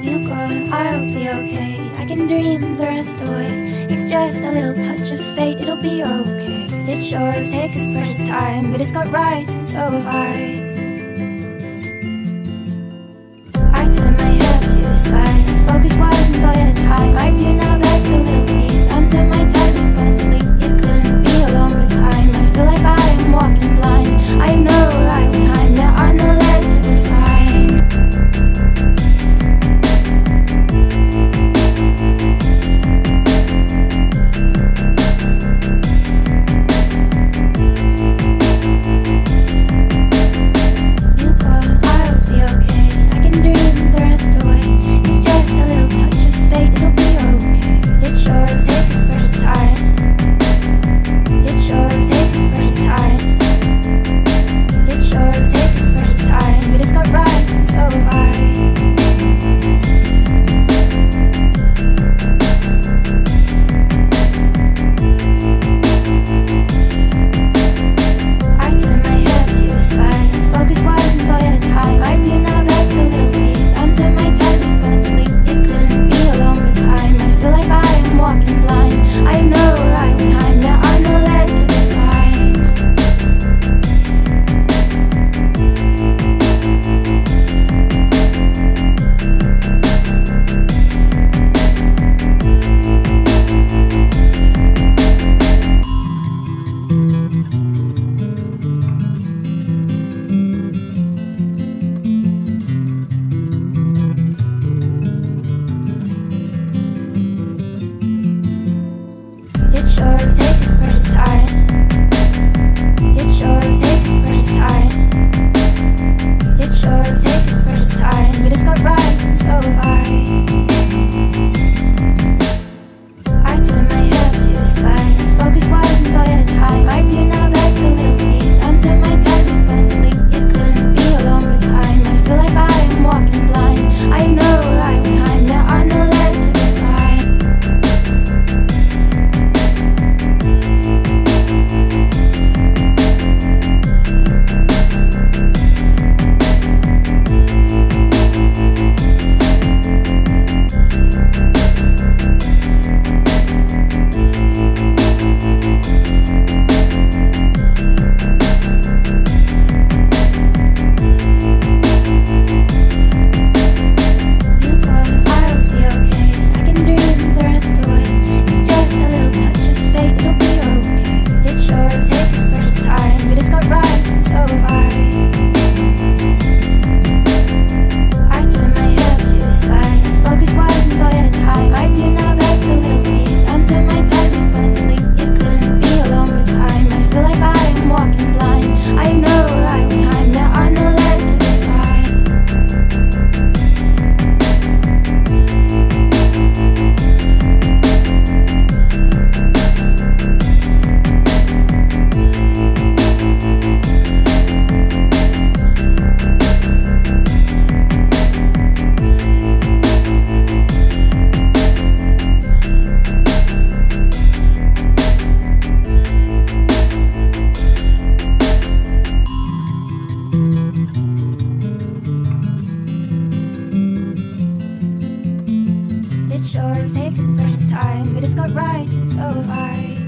You go and I'll be okay. I can dream the rest away. It's just a little touch of fate, it'll be okay. It sure takes its precious time, but it's got rights and so have I. I turn my head to the sky, focus one thought at a time. I do not let the little things under my tight lip and sleep. It couldn't be a longer time. I feel like I am walking blind. I have no arrival time, there are no legible signs. It sure takes its precious time, but it's got rights and so have I.